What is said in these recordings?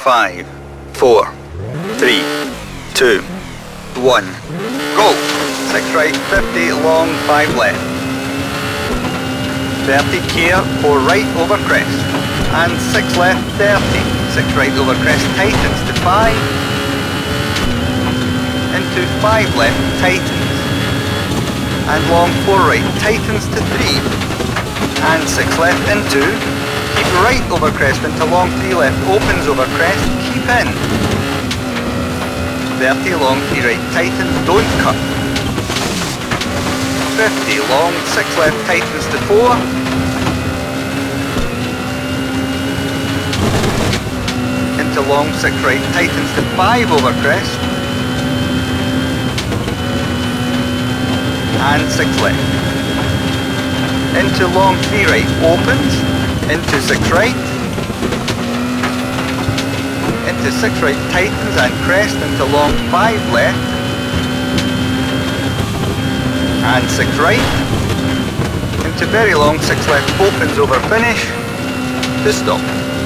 5, 4, 3, 2, 1, go! 6 right, 50, long, 5 left. 30, care, 4 right over crest. And 6 left, 30. 6 right over crest, tightens to 5. Into 5 left, tightens. And long 4 right, tightens to 3. And 6 left into. Keep right over crest into long 3 left, opens over crest, keep in. 30 long 3 right, tightens, don't cut. 50 long, 6 left, tightens to 4. Into long 6 right, tightens to 5 over crest. And 6 left. Into long 3 right, opens. Into 6 right. Into 6 right, tightens and crest into long 5 left. And 6 right. Into very long 6 left, opens over finish. To stop.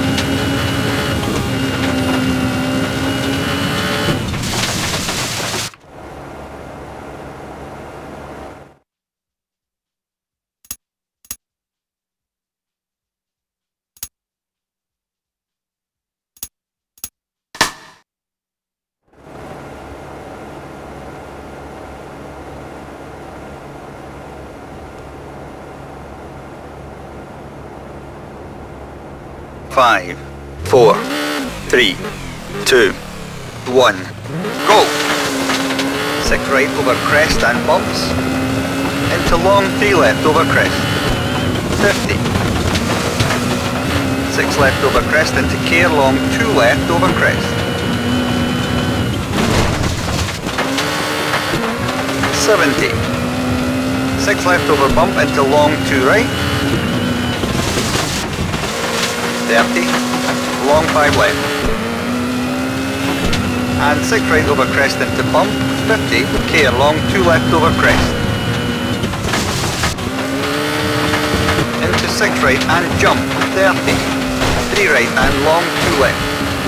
Five, 4, 3, 2, 1, go! 6 right over crest and bumps. Into long 3 left over crest. 50. 6 left over crest into care, long 2 left over crest. 70. 6 left over bump into long 2 right. 30, long 5 left. And 6 right over crest into bump, 50, care, long 2 left over crest. Into 6 right and jump, 30, 3 right and long 2 left.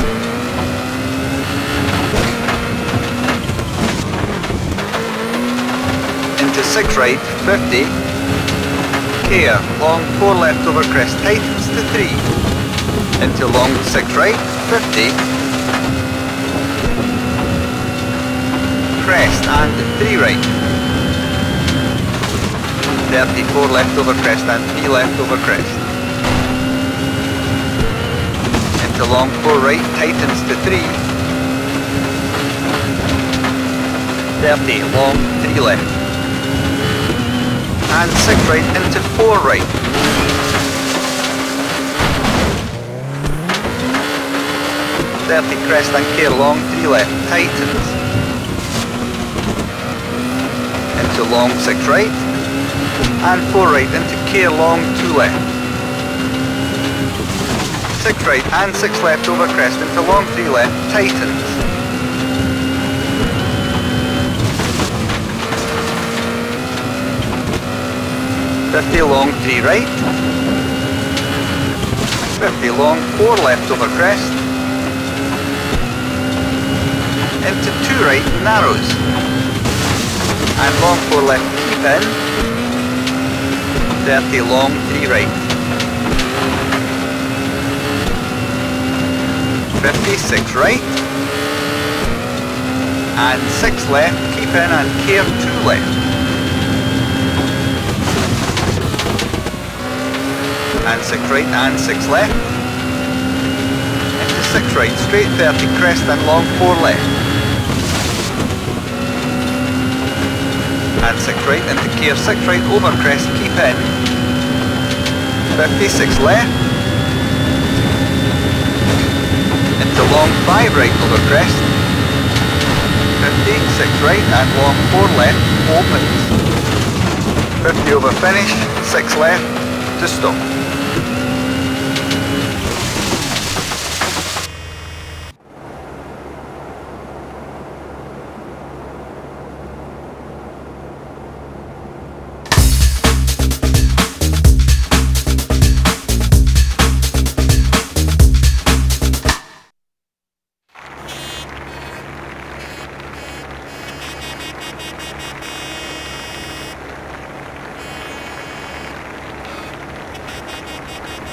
Into 6 right, 50, care, long 4 left over crest, tightens to 3. Into long 6 right, 50. Crest and 3 right. 34 left over crest and 3 left over crest. Into long 4 right, tightens to 3. 30, long 3 left. And 6 right into 4 right. 30 crest and care, long 3 left, tightens. Into long 6 right. And 4 right into care, long 2 left. 6 right and 6 left over crest into long 3 left, tightens. Long 3 right. 50 long 4 left over crest. Into 2 right, narrows. And long 4 left, keep in. 30 long 3 right. 56 right. And 6 left, keep in and care 2 left. And 6 right and 6 left. Into 6 right, straight 30 crest and long 4 left. And 6 right into care, 6 right over crest, keep in. 56 left. Into long 5 right over crest. 50, 6 right and long 4 left, opens. 50 over finish, 6 left, to stop.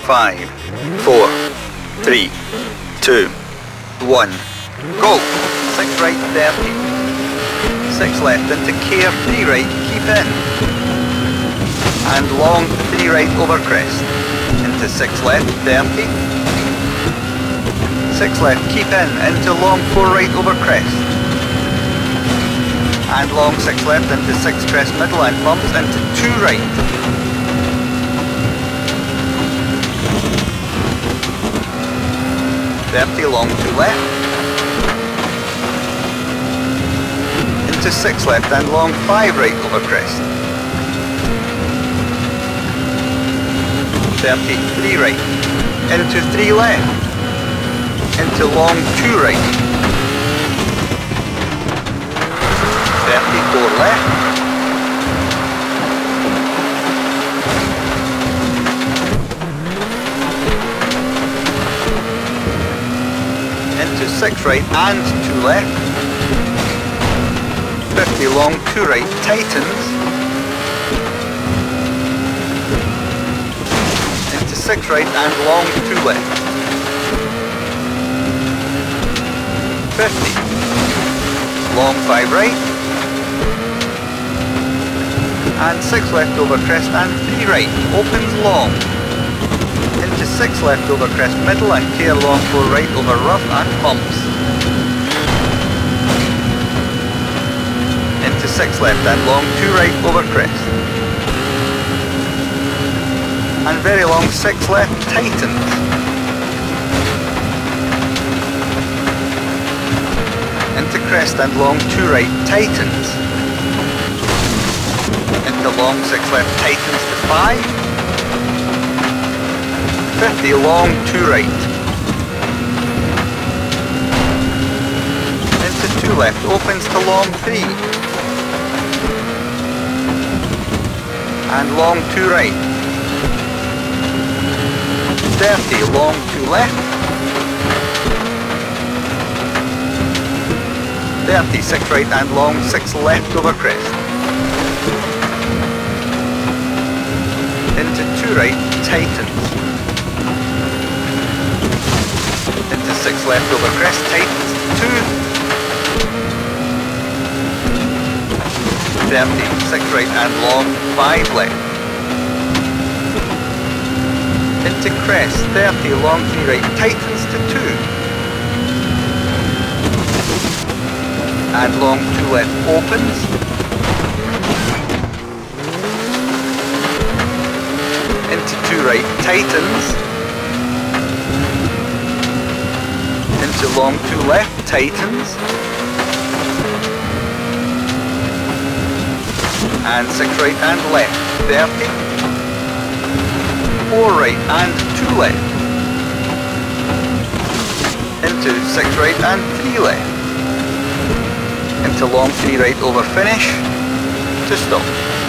5, 4, 3, 2, 1, go! 6 right, 30. 6 left into care, 3 right, keep in. And long, 3 right over crest. Into 6 left, 30. 6 left, keep in, into long, 4 right over crest. And long, 6 left, into 6 crest middle and bumps, into 2 right. 30 long, 2 left. Into 6 left and long, 5 right over crest. 30, 3 right. Into 3 left. Into long, 2 right. 34 left. Into 6 right and 2 left. 50 long, 2 right, tightens. Into 6 right and long, 2 left. 50. Long, 5 right. And 6 left over crest and 3 right. Opens long. Into 6 left over crest middle and care long, 4 right over rough and bumps. Into 6 left and long, 2 right over crest. And very long, 6 left, tightens. Into crest and long, 2 right, tightens. Into long, 6 left, tightens to 5. 50 long, 2 right. Into 2 left, opens to long, 3. And long, 2 right. 30 long, 2 left. 30, 6 right and long, 6 left over crest. Into 2 right, tightens. Into 6 left over crest, tightens, 2. 30, 6 right and long, 5 left. Into crest, 30, long, 3 right, tightens to 2. And long, 2 left, opens. Into 2 right, tightens. Into long, 2 left, tightens. And 6 right and left, 30. 4 right and 2 left. Into 6 right and 3 left. Into long, 3 right over finish, to stop.